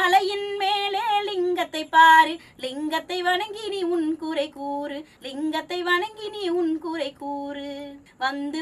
மலையின் மேலே லிங்கத்தை பாரு, லிங்கத்தை வணங்கி நீ உன் குறை கூறு, லிங்கத்தை வணங்கி நீ உன் குறை கூறு. வந்து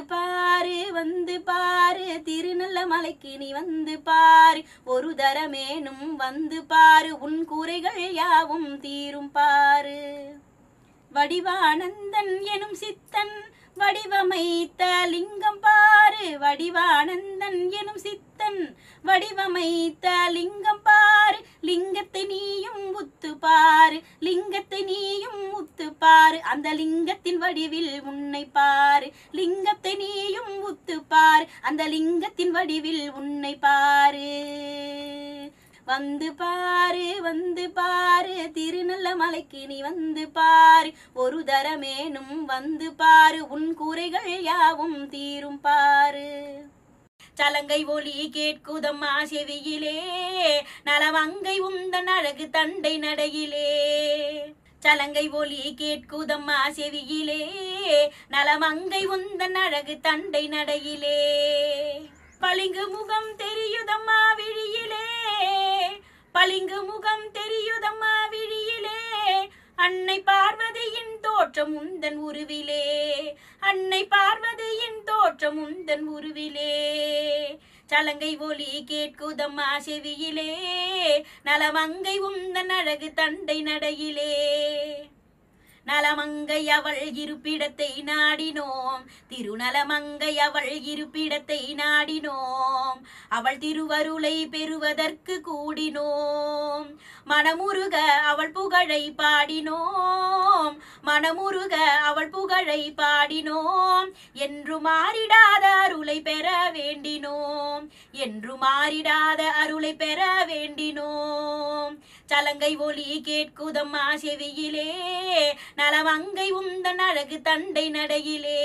பாரு திருநெல்லைமலைக்கு நீ வந்து பாரு, ஒரு தரமேனும் வந்து பாரு, உன் குறைகள் யாவும் தீரும் பாரு. வடிவானந்தன் எனும் சித்தன் வடிவமைத்த லிங்கம் பாரு, வடிவானந்தன் எனும் சித்தன் வடிவமைத்த லிங்கம் பாரு, லிங்கத்தை நீயும் உத்து பாரு, லிங்கத்தை நீயும் உத்து பாரு, அந்த லிங்கத்தின் வடிவில் உன்னை பாரு, லிங்கத்தை நீயும் உத்து பாரு, அந்த லிங்கத்தின் வடிவில் உன்னை பாரு. வந்து பாரு திருநெல்லைமலைக்கு நீ வந்து பாரு, ஒரு தரமேனும் வந்து பாரு, உன் குறைகள் யாவும் தீரும் பாரு. சலங்கை ஒலி கேட்குதம்மா செவியிலே, நலமங்கை உந்தன் அழகு தண்டை நடையிலே. சலங்கை ஒலி கேட்குதம்மா செவியிலே, நலமங்கை உந்தன் அழகு தண்டை நடையிலே. பளிங்கு முகம் தெரியுதம்மா விழியிலே, பளிங்கு முகம் தெரியுதம்மா விழியிலே, அன்னை பார்வதியின் தோற்றம் உந்தன் உருவிலே, அன்னை பார்வதியின் தோற்றம் உந்தன் உருவிலே. சலங்கை ஒலி கேட்குதம்மா செவியிலே, நலமங்கை உந்தன் அழகு தண்டை நடையிலே. நலமங்கை அவள் இருப்பிடத்தை நாடினோம், திருநலமங்கை அவள் இருப்பிடத்தை நாடினோம், அவள் திருவருளை பெறுவதற்கு கூடினோம். மனமுருக அவள் புகழை பாடினோம், மனமுருக அவள் புகழை பாடினோம், என்று மாறிடாத அருளை பெற வேண்டினோம், என்று மாறிடாத அருளை பெற வேண்டினோம். சலங்கை ஒலி கேட்குதம்மா செவியிலே, நலமங்கை உந்தன் அழகு தண்டை நடையிலே.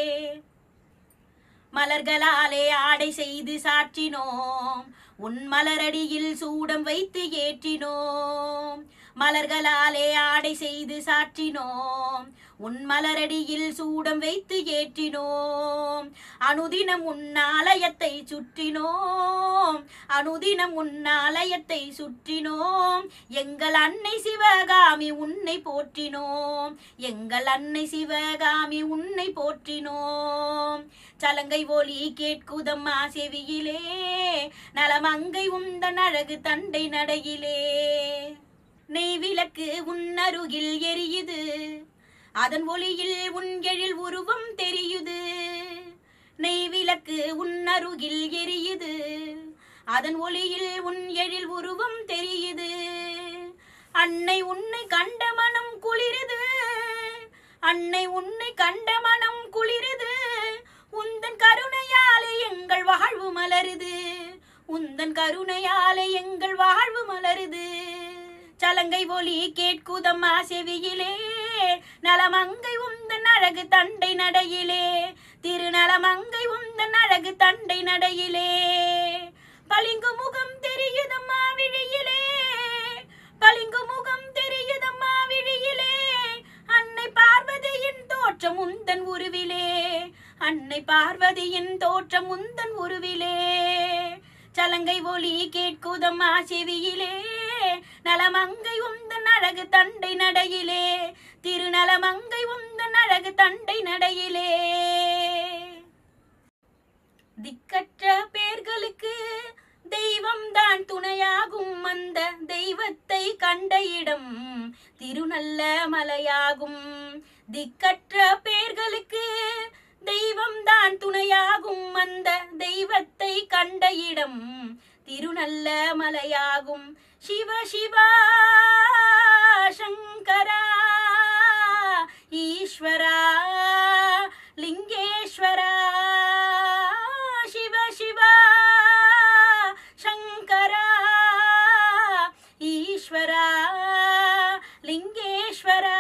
மலர்களாலே ஆடை செய்து சாற்றினோம், உன் மலரடியில் சூடம் வைத்து ஏற்றினோம், மலர்களாலே ஆடை செய்து சாற்றினோம், உன் மலரடியில் சூடம் வைத்து ஏற்றினோம். அனுதினம் உன் ஆலயத்தை சுற்றினோம், அனுதினம் உன் ஆலயத்தை சுற்றினோம், எங்கள் அன்னை சிவகாமி உன்னை போற்றினோம், எங்கள் அன்னை சிவகாமி உன்னை போற்றினோம். சலங்கை ஒலி கேட்குதம்மா செவியிலே, நலமங்கை உந்தன் அழகு தண்டை நடையிலே. நெய் விளக்கு உன் அருகில் எரியுது, அதன் ஒளியில் உன் எழில் உருவம் தெரியுது. நெய் விளக்கு உன் அருகில் எரியுது, அதன் ஒளியில் உன் எழில் உருவம் தெரியுது. அன்னை உன்னை கண்ட மனம் குளிருது, அன்னை உன்னை கண்ட மனம் குளிருது, உந்தன் கருணையாலே எங்கள் வாழ்வு மலருது, உந்தன் கருணையாலே எங்கள் வாழ்வு மலருது. சலங்கை ஒலி கேட்குதம்மா செவியிலே, நலமங்கை உந்தன் அழகு தண்டை நடையிலே, திருநலமங்கை உந்தன் அழகு தண்டை நடையிலே. பளிங்கு முகம் தெரியுதம்மா விழியிலே, பளிங்கு முகம் தெரியுதம்மா விழியிலே, அன்னை பார்வதியின் தோற்றம் உந்தன் உருவிலே, அன்னை பார்வதியின் தோற்றம் உந்தன் உருவிலே. சலங்கை ஒலி கேட்குதம்மா செவியிலே, நலமங்கை உந்தன் அழகு தண்டை நடையிலே, திருநலமங்கை உந்தன் அழகு தண்டை நடையிலே. திக்கற்ற பேர்களுக்கு தெய்வம் தான் துணையாகும், அந்த தெய்வத்தை கண்ட இடம் திருநெல்லைமலையாகும். திக்கற்ற பேர்களுக்கு தெய்வம் தான் துணையாகும், அந்த தெய்வத்தை கண்ட இடம் திருநெல்லைமலையாகும். சிவ சிவா சங்கரா ஈஸ்வரா லிங்கேஸ்வரா, சிவ சிவா சங்கரா ஈஸ்வரா லிங்கேஸ்வரா.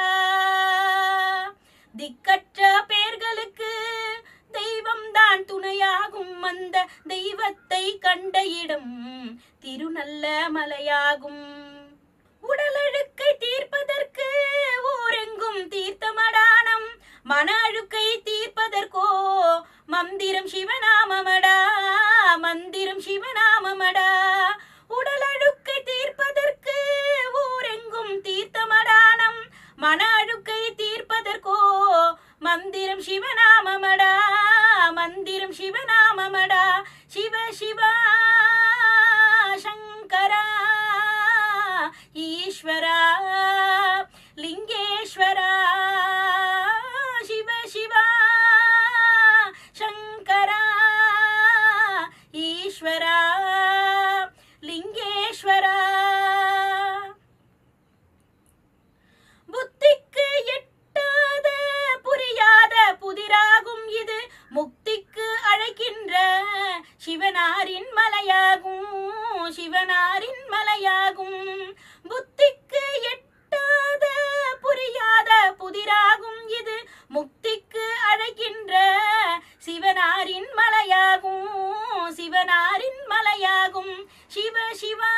திக்கற்ற பேர்களுக்கு தெய்வம் தான் துணையாகும், அந்த தெய்வத்தை கண்ட இடம் திருநெல்லைமலையாகும். உடலழுக்கை தீர்ப்பதற்கு ஊரெங்கும் தீர்த்தமடானம், மன அழுக்கை தீர்ப்பதற்கோ மந்திரம் சிவநாமமடா, மந்திரம் சிவநாமமடா. உடலழுக்கை தீர்ப்பதற்கு ஈஸ்வரா லிங்கேஸ்வரா சிவ சிவா சங்கரா ஈஸ்வரா லிங்கேஸ்வரா புத்திக்கு எட்டாத புரியாத புதிராகும் இது முக்திக்கு அழைக்கின்ற சிவனாரின் மலையாகும் சிவனாரின் மலையாகும் புத்திக்கு எட்டாத புரியாத புதிராகும் இது முக்திக்கு அழைக்கின்ற சிவனாரின் மலையாகும் சிவனாரின் மலையாகும் சிவ சிவா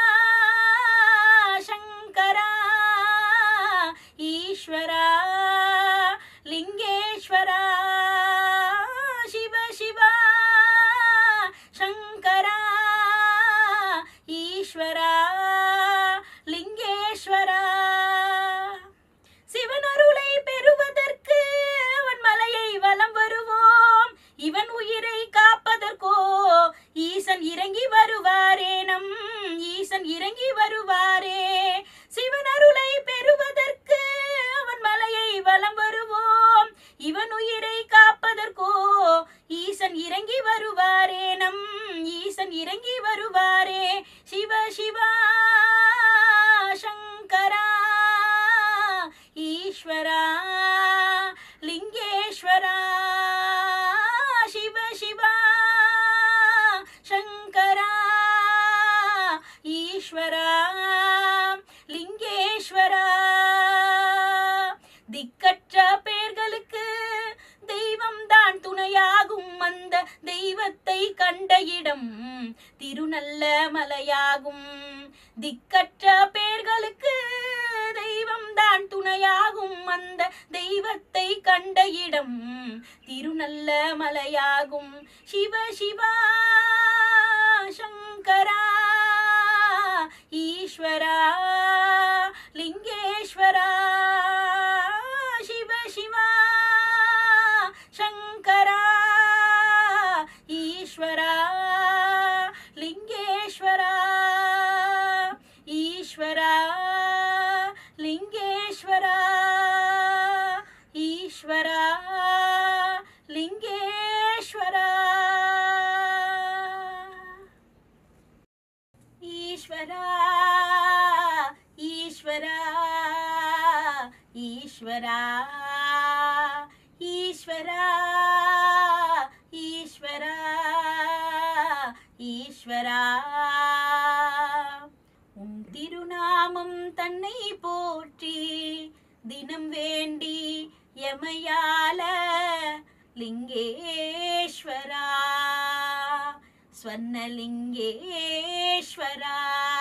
சங்கரா ஈஸ்வரா லிங்கேஸ்வரா சிவ சிவா சங்கரா ஈஸ்வரா லிங்கேஸ்வரா சிவன் அருளை பெறுவதற்கு அவன் மலையை வலம் வருவோம் இவன் உயிரை காப்பதற்கோ ஈசன் இறங்கி வருவாரே நம் ஈசன் இறங்கி வருவாரே சிவன் அருளை பெறுவதற்கு அவன் மலையை வலம் வருவோம் இவன் உயிரை காப்பதற்கோ ஈசன் இறங்கி வருவாரே நம் ஈசன் இறங்கி வருவாரே சிவ சிவா சங்கரா ஈஸ்வரா லிங்கேஸ்வரா சிவ சிவா சங்கரா ஈஸ்வரா லிங்கேஸ்வரா திக்கற்ற பேர்களுக்கு தெய்வம் தான் துணையாகும் அந்த தெய்வத்தை கண்ட இடம் திருநல்ல மலையாகும் திக்கற்ற பேர்களுக்கு தெய்வம் தான் துணையாகும் அந்த தெய்வத்தை கண்ட இடம் திருநல்ல மலையாகும் சிவ சிவா சங்கரா ஈஸ்வரா லிங்கேஸ்வரா சிவ சிவா சங்கரா ஈஸ்வரா லிங்கேஸ்வரா ஈஸ்வரா லிங்கேஸ்வரா ஈஸ்வரா லிங்கேஸ்வரா ஈஸ்வரா ஈஸ்வரா ஈஸ்வரா ஈஸ்வரா ஈஸ்வரா ஈஸ்வரா உன் திருநாமம் தன்னை போற்றி தினம் வேண்டி யமயால லிங்கேஸ்வரா ஸ்வர்ணலிங்கேஸ்வரா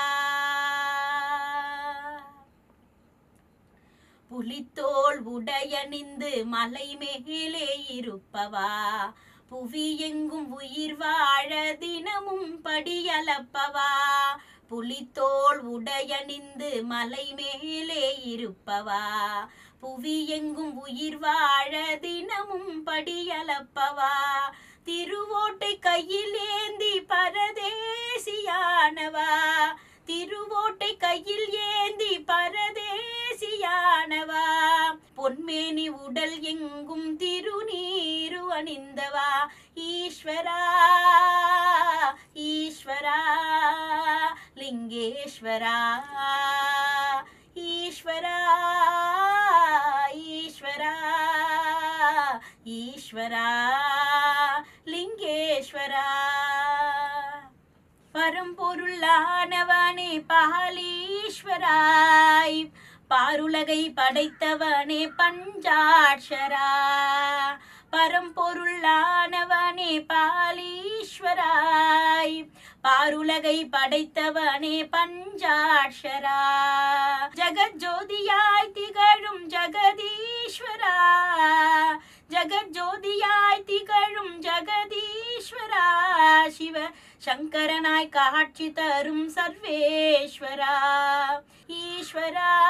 புலித்தோல் உடையணிந்து மலை மேலே இருப்பவா புவி எங்கும் உயிர் வாழ தினமும் படியளப்பவா புலித்தோல் உடையணிந்து மலை மேலே இருப்பவா புவி எங்கும் உயிர் வாழ தினமும் படியளப்பவா திருவோட்டை கையில் ஏந்தி பரதேசியானவா திருவோட்டை கையில் ஏந்தி பரதேசியானவா பொன்மேனி உடல் எங்கும் திருநீரு அணிந்தவா ஈஸ்வரா ஈஸ்வரா லிங்கேஸ்வரா ஈஸ்வரா ஈஸ்வரா ஈஸ்வரா லிங்கேஸ்வரா பரம்பொருளானவனே பாலீஸ்வராய் பாருலகை படைத்தவனே பஞ்சாட்சரா பரம்பொருளானவனே பாலீஸ்வராய் பாருலகை படைத்தவனே பஞ்சாட்சரா ஜகஜோதியாய் திகழும் ஜகதீஸ்வரா ஜகஜோதியாய் திகழும் ஜகதீஸ்வரா சிவ சங்கரனாய் காட்சி தரும் சர்வேஸ்வரா ஈஸ்வரா